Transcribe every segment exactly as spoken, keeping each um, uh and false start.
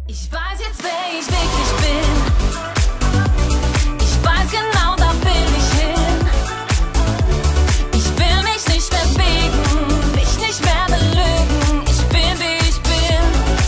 Ich weiß jetzt, wer ich wirklich bin. Ich weiß genau, da will ich hin. Ich will mich nicht mehr biegen, mich nicht mehr belügen. Ich bin, wie ich bin.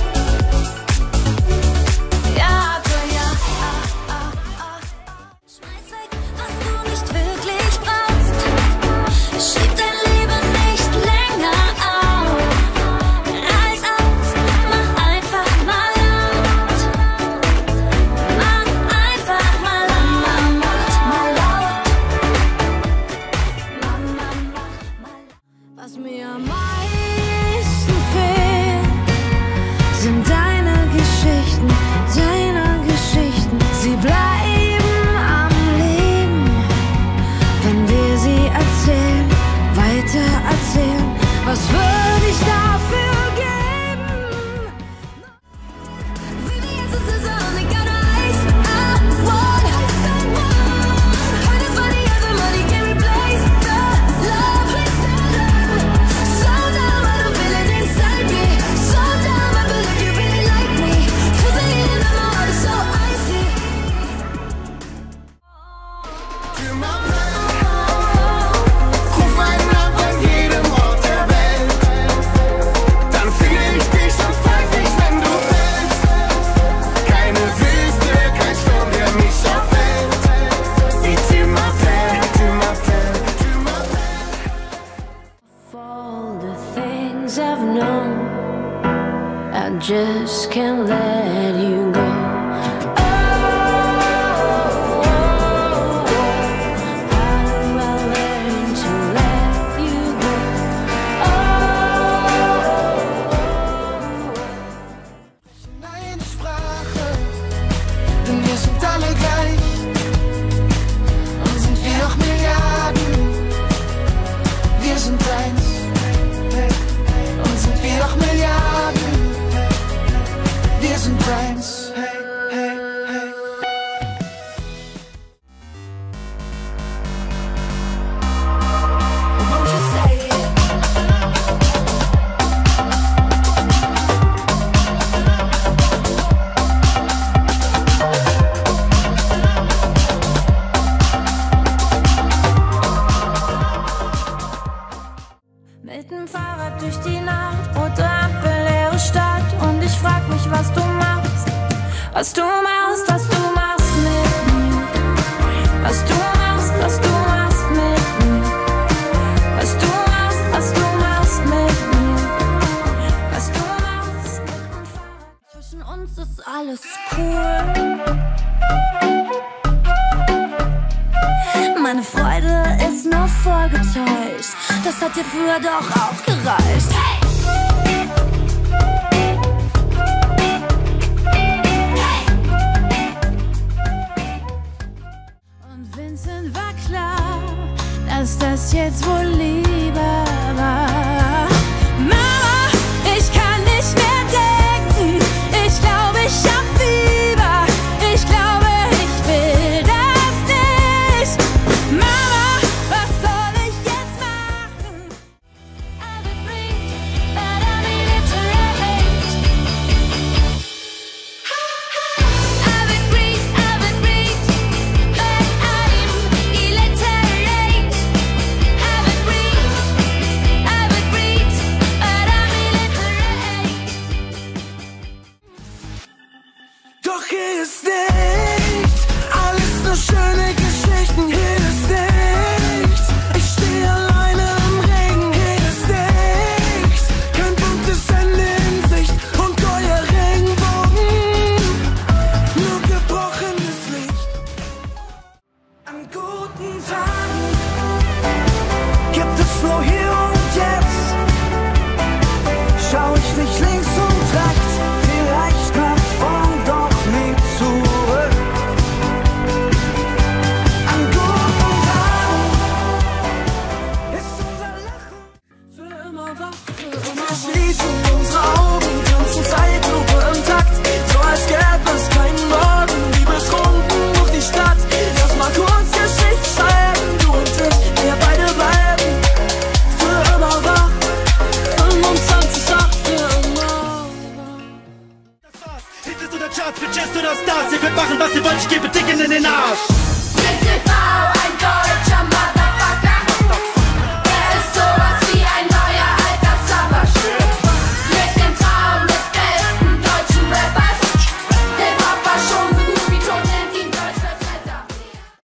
Ja, du, ja. Ah, ah, ah. Schmeiß weg, was du nicht wirklich brauchst. Schieb dein Leben nicht länger auf. Reiß aus, mach einfach mal laut. Mach einfach mal laut. Mal laut. Mama, mach mal. Was mir am meisten fehlt, sind deine Geschichten, deine Geschichten. Sie bleiben am Leben, wenn wir sie erzählen, weiter erzählen. Was würde ich dafür geben? Baby, jetzt ist es on, ich got eyes, I want Honey, other money can replace the love. So down, but I'm feeling inside me. So down, I believe you really like me. 'Cause the healing of my heart is so icy. Ruf einen ab an jedem Ort der Welt. Dann finde ich dich und fang dich, wenn du willst. Keine Wüste, kein Sturm, der mich aufhält. Si tu m'appelles, tu m'appelles, tu m'appelles. All the things I've known, I just can't let you go. Oh, how do I learn to let you go? Oh, Eine Sprache, denn wir sind alle gleich. Und sind wir auch Milliarden, wir sind eins. Und sind wir auch Milliarden, wir sind eins. Hey, hey, hey. Won't you say it? mit dem Fahrrad durch die Nacht, rote Ampel, leere Stadt. Und ich frag mich, was du machst, was du machst, was du machst mit mir. Was du machst, was du machst mit mir. Was du machst, was du machst mit mir. Was du machst mit dem Fahrrad. Zwischen uns ist alles cool. Meine Freude ist nur vorgetäuscht. Das hat dir früher doch auch gereicht. Hey! Hey! Und Vincent war klar, dass das jetzt wohl Liebe war. Mama, ich kann nicht mehr denken. Ich glaube, ich hab Fieber. Ich glaube, ich will das nicht. Mama, was soll ich jetzt machen? I would breathe, but I'm illiterate. I would breathe, I would breathe, but I'm illiterate. I would breathe, I would breathe, but I'm illiterate. Doch hier ist nichts, alles nur schöne Geschichten, hier ist nichts. Ich stehe alleine im Regen, hier ist nichts. Kein buntes Ende in Sicht und neue Regenbogen, nur gebrochenes Licht. An guten Tagen gibt es nur hier und jetzt. Schau ich nicht links und rechts, vielleicht nach vorn, doch nie zurück. Singles oder Charts, Bitches oder Stars. Ihr könnt machen, was ihr wollt, ich gebe Dicken in den Arsch.